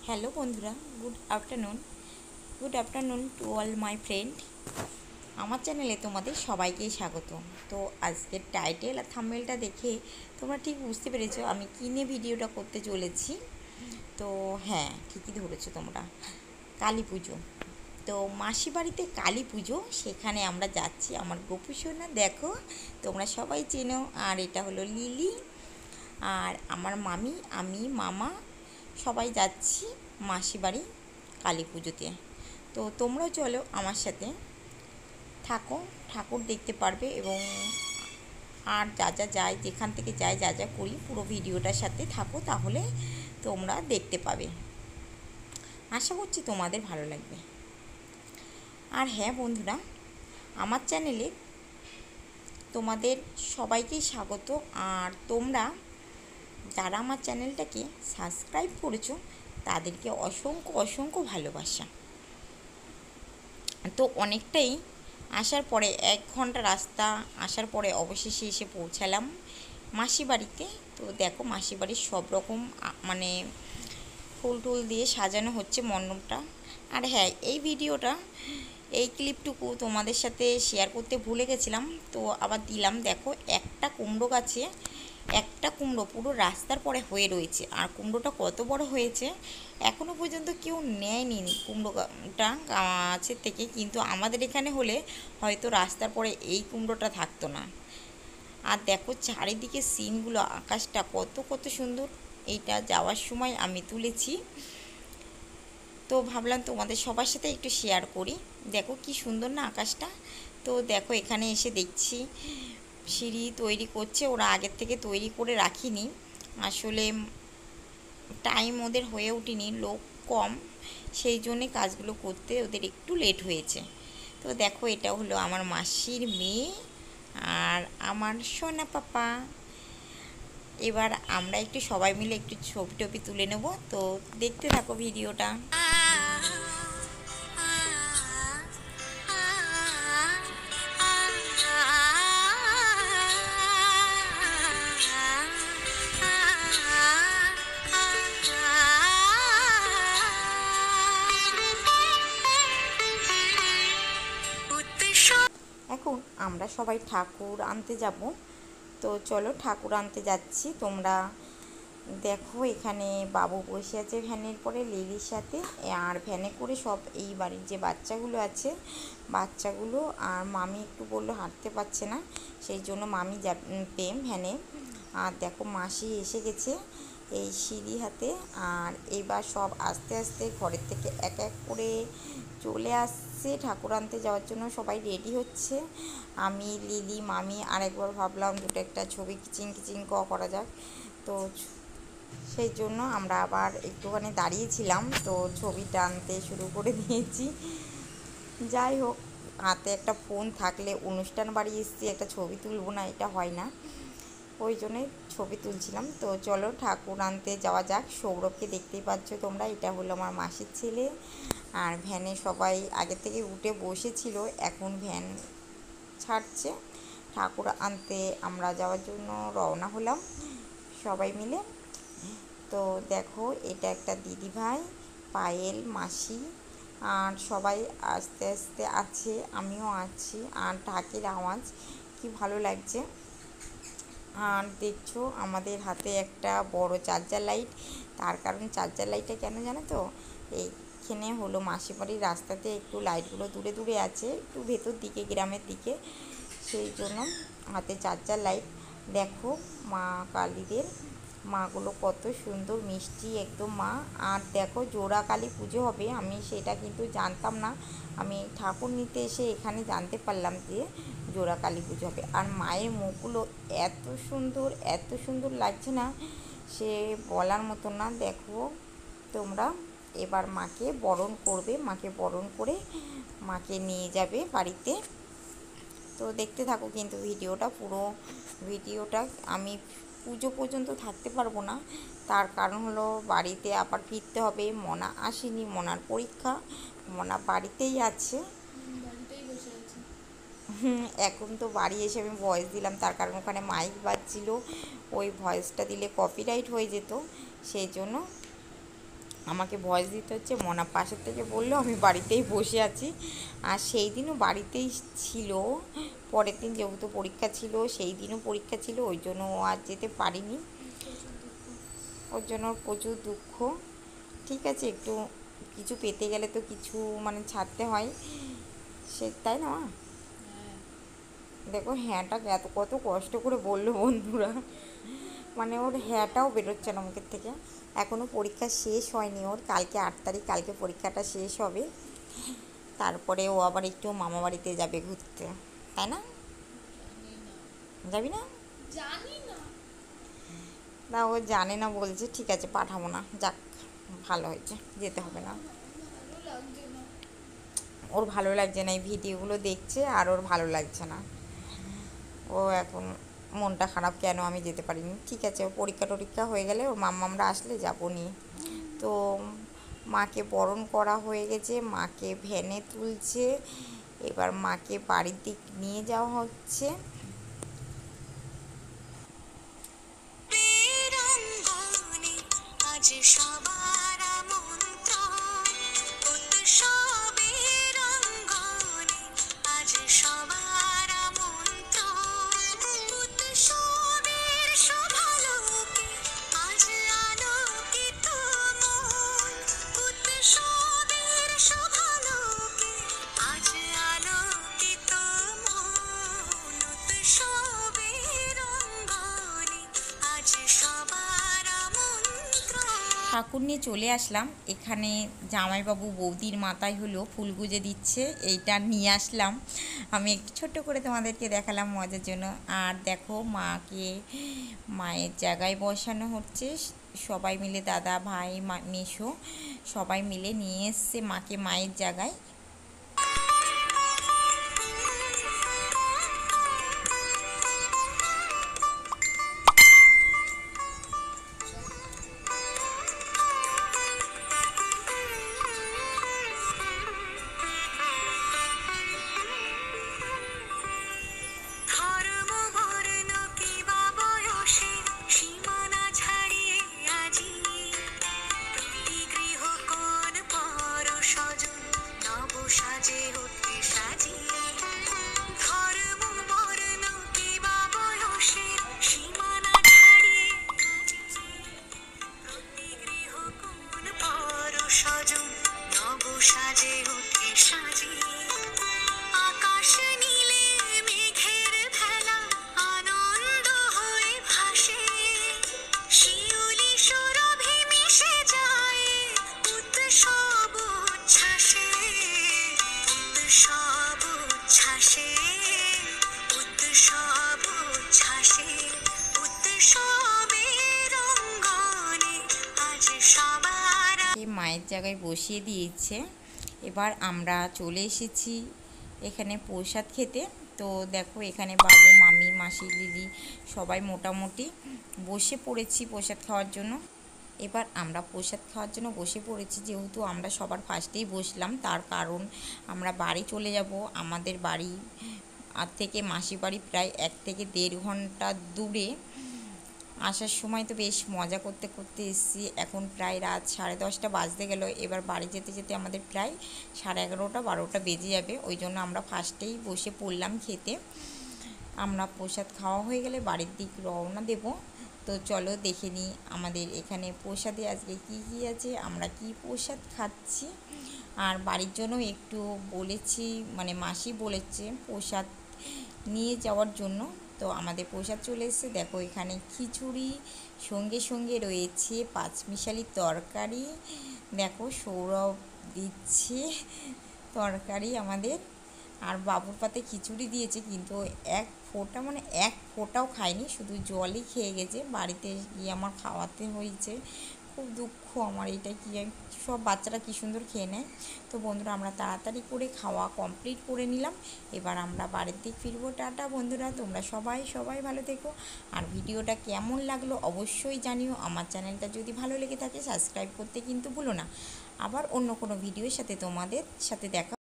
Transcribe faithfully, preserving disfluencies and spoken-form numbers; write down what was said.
Hello বন্ধুরা, good afternoon good afternoon to all my friend. আমার চ্যানেলে তোমাদের সবাইকেই স্বাগত। তো আজকের টাইটেল আর থাম্বনেলটা দেখে তোমরা ঠিক বুঝতে পেরেছো আমি কী নিয়ে ভিডিওটা করতে চলেছি। তো হ্যাঁ, ঠিকই ধরেছো তোমরা, কালী পুজো। তো মাসি বাড়িতে কালী পুজো, সেখানে আমরা যাচ্ছি। আমার গোপু সোনা দেখো, তোমরা সবাই চেনো। আর এটা হলো লিলি, আর আমার মামি, আমি, মামা সবাই যাচ্ছি মাসি বাড়ি কালী পুজোতে। তো তোমরাও চলো আমার সাথে, থাকো, ঠাকুর দেখতে পারবে এবং আর যা যা যাই, যেখান থেকে যাই, যা যা করি, পুরো ভিডিওটার সাথে থাকো, তাহলে তোমরা দেখতে পাবে। আশা করছি তোমাদের ভালো লাগবে। আর হ্যাঁ বন্ধুরা, আমার চ্যানেলে তোমাদের সবাইকেই স্বাগত। আর তোমরা যারা আমার চ্যানেলটাকে সাবস্ক্রাইব করেছো তাদেরকে অসংখ্য অসংখ্য ভালোবাসা। তো অনেকটাই আসার পরে, এক ঘন্টা রাস্তা আসার পরে অবশেষে এসে পৌঁছালাম মাসি বাড়িতে। তো দেখো, মাসি বাড়ির সব রকম মানে ফুল টুল দিয়ে সাজানো হচ্ছে মণ্ডপটা। আর হ্যাঁ, এই ভিডিওটা, এই ক্লিপটুকু তোমাদের সাথে শেয়ার করতে ভুলে গেছিলাম, তো আবার দিলাম। দেখো, একটা কুমড়ো গাছে একটা কুমড়ো পুরো রাস্তার পরে হয়ে রয়েছে। আর কুমড়োটা কত বড় হয়েছে এখনও পর্যন্ত কেউ নেয়নি কুমড়োটা গাছের থেকে, কিন্তু আমাদের এখানে হলে হয়তো রাস্তার পরে এই কুমড়োটা থাকতো না। আর দেখো চারিদিকে সিনগুলো, আকাশটা কত কত সুন্দর। এইটা যাওয়ার সময় আমি তুলেছি, তো ভাবলাম তোমাদের সবার সাথে একটু শেয়ার করি। দেখো কি সুন্দর না আকাশটা। তো দেখো, এখানে এসে দেখছি সিঁড়ি তৈরি করছে, ওরা আগের থেকে তৈরি করে রাখিনি। আসলে টাইম ওদের হয়ে ওঠেনি, লোক কম, সেই জন্যে কাজগুলো করতে ওদের একটু লেট হয়েছে। তো দেখো, এটা হলো আমার মাসির মেয়ে আর আমার সোনা পাপা। এবার আমরা একটু সবাই মিলে একটু ছবি টবি তুলে নেব। তো দেখতে থাকো ভিডিওটা। এখন আমরা সবাই ঠাকুর আনতে যাব। তো চলো, ঠাকুর আনতে যাচ্ছি। তোমরা দেখো, এখানে বাবু বসে আছে ভ্যানের পরে লিলির সাথে। আর ভ্যানে করে সব এই বাড়ির যে বাচ্চাগুলো আছে, বাচ্চাগুলো আর মামি একটু বললো হাঁটতে পারছে না, সেই জন্য মামি যাবে ভ্যানে। আর দেখো, মাসি এসে গেছে এই সিঁড়ি হাতে। আর এবার সব আস্তে আস্তে ঘরের থেকে এক এক করে চলে আসছে ঠাকুর আনতে যাওয়ার জন্য। সবাই রেডি হচ্ছে, আমি, লিলি, মামি। আর একবার ভাবলাম দুটো একটা ছবি কিচিং কিচিং করা যাক, তো সেই জন্য আমরা আবার একটুখানি দাঁড়িয়েছিলাম। তো ছবি টানতে শুরু করে দিয়েছি। যাই হোক, হাতে একটা ফোন থাকলে অনুষ্ঠান বাড়ি এসেছি, একটা ছবি তুলবো না, এটা হয় না, ওই জন্যে ছবি তুলছিলাম। তো চলো ঠাকুর আনতে যাওয়া যাক। সৌরভকে দেখতেই পাচ্ছ তোমরা, এটা হলো আমার মাসির ছেলে। আর ভ্যানে সবাই আগে থেকে উঠে বসেছিল, এখন ভ্যান ছাড়ছে। ঠাকুর আনতে আমরা যাওয়ার জন্য রওনা হলাম সবাই মিলে। তো দেখো, এটা একটা দিদি ভাই, পায়েল, মাসি, আর সবাই আস্তে আস্তে আছে, আমিও আছি। আর ঢাকের আওয়াজ কি ভালো লাগছে। আর দেখছো আমাদের হাতে একটা বড় চার্জার লাইট। তার কারণ চার্জার লাইটটা কেন জানো তো, এইখানে হলো মাসি বাড়ির রাস্তাতে একটু লাইটগুলো দূরে দূরে আছে, একটু ভেতর দিকে, গ্রামের দিকে, সেই জন্য হাতে চার্জার লাইট। দেখো মা কালীদের, মাগুলো কত সুন্দর মিষ্টি একদম মা। আর দেখো, জোড়া কালী পুজো হবে, আমি সেটা কিন্তু জানতাম না। আমি ঠাকুর নিতে এসে এখানে জানতে পারলাম যে জোড়া কালী পুজো হবে। আর মায়ের মুখগুলো এত সুন্দর, এত সুন্দর লাগছে না, সে বলার মতো না। দেখো তোমরা, এবার মাকে বরণ করবে, মাকে বরণ করে মাকে নিয়ে যাবে বাড়িতে। তো দেখতে থাকো কিন্তু ভিডিওটা, পুরো ভিডিওটা। আমি পুজো পর্যন্ত থাকতে পারবো না, তার কারণ হলো বাড়িতে আবার ফিরতে হবে। মনা আসেনি, মনার পরীক্ষা, মনা বাড়িতেই আছে। হুম, এখন তো বাড়ি এসে আমি ভয়েস দিলাম, তার কারণ ওখানে মাইক বাজছিল, ওই ভয়েসটা দিলে কপিরাইট হয়ে যেত, সেই জন্য আমাকে ভয়েস দিতে হচ্ছে। মনা পাশের থেকে বললো আমি বাড়িতেই বসে আছি, আর সেই দিনও বাড়িতেই ছিল। পরের দিন যেহেতু পরীক্ষা ছিল, সেই দিনও পরীক্ষা ছিল, ওই জন্য ও আর যেতে পারিনি। ওর জন্য ওর প্রচুর দুঃখ। ঠিক আছে, একটু কিছু পেতে গেলে তো কিছু মানে ছাড়তে হয়, সে তাই না মা? দেখো হ্যাঁটা এত কত কষ্ট করে বললো বন্ধুরা, মানে ওর হ্যাঁটাও বেরোচ্ছে না মুখের থেকে। এখনও পরীক্ষা শেষ হয়নি ওর, কালকে আট তারিখ, কালকে পরীক্ষাটা শেষ হবে। তারপরে ও আবার একটু মামা বাড়িতে যাবে ঘুরতে, তাই না? যাবি না? জানি না। না, ও জানে না বলছে। ঠিক আছে, পাঠাবো না, যাক ভালো হয়েছে, যেতে হবে না। ভালো লাগছে না। ওর ভালো লাগছে না, এই ভিডিওগুলো দেখছে আর ওর ভালো লাগছে না। ও এখন মনটা খারাপ, কেন আমি যেতে পারিনি। ঠিক আছে, ও পরীক্ষা টরীক্ষা হয়ে গেলে ওর মাম্মামরা আসলে যাবো নিয়ে। তো মাকে বরণ করা হয়ে গেছে, মাকে ভ্যানে তুলছে, এবার মাকে বাড়ির দিক নিয়ে যাওয়া হচ্ছে। ঠাকুর নিয়ে চলে আসলাম এখানে। জামাইবাবু বৌদির মাথায় হলো ফুল গুজে দিচ্ছে, এইটা নিয়ে আসলাম আমি একটু ছোট্ট করে তোমাদেরকে দেখালাম মজার জন্য। আর দেখো মাকে মায়ের জায়গায় বসানো হচ্ছে, সবাই মিলে দাদা ভাই মেসো সবাই মিলে নিয়ে এসছে মাকে মায়ের জায়গায়। মায়ের জায়গায় বসিয়ে দিয়েছে। এবার আমরা চলে এসেছি এখানে প্রসাদ খেতে। তো দেখো এখানে বাবু মামি মাসি দিদি সবাই মোটামুটি বসে পড়েছি প্রসাদ খাওয়ার জন্য। এবার আমরা প্রসাদ খাওয়ার জন্য বসে পড়েছি, যেহেতু আমরা সবার ফার্স্টেই বসলাম, তার কারণ আমরা বাড়ি চলে যাব। আমাদের বাড়ি আর থেকে মাসি বাড়ি প্রায় এক থেকে দেড় ঘন্টা দূরে। আসার সময় তো বেশ মজা করতে করতে এসেছি, এখন প্রায় রাত সাড়ে দশটা বাজতে গেল। এবার বাড়ি যেতে যেতে আমাদের প্রায় সাড়ে এগারোটা বারোটা বেজে যাবে, ওই জন্য আমরা ফার্স্টেই বসে পড়লাম খেতে। আমরা প্রসাদ খাওয়া হয়ে গেলে বাড়ির দিক রওনা দেব। তো চলো দেখে নিই আমাদের এখানে প্রসাদে আজকে কি কি আছে, আমরা কি প্রসাদ খাচ্ছি। আর বাড়ির জন্য একটু বলেছি, মানে মাসি বলেছে প্রসাদ নিয়ে যাওয়ার জন্য। তো আমাদের প্রসাদ চলে এসেছে। দেখো এখানে খিচুড়ি, সঙ্গে সঙ্গে রয়েছে পাঁচমিশালি তরকারি। দেখো সৌরভ দিচ্ছে তরকারি আমাদের, আর বাবুর পাতে খিচুড়ি দিয়েছে, কিন্তু এক ফোঁটা মানে এক ফোঁটাও খায়নি, শুধু জলই খেয়ে গেছে। বাড়িতে গিয়ে আমার খাওয়াতে হয়েছে, খুব দুঃখ আমার এটা। কি সব বাচ্চারা কী সুন্দর খেয়ে নেয়। তো বন্ধুরা আমরা তাড়াতাড়ি করে খাওয়া কমপ্লিট করে নিলাম, এবার আমরা বাড়ির দিক ফিরবো। টাটা বন্ধুরা, তোমরা সবাই সবাই ভালো থেকো। আর ভিডিওটা কেমন লাগলো অবশ্যই জানিও। আমার চ্যানেলটা যদি ভালো লেগে থাকে সাবস্ক্রাইব করতে কিন্তু ভুলো না। আবার অন্য কোনো ভিডিওর সাথে তোমাদের সাথে দেখা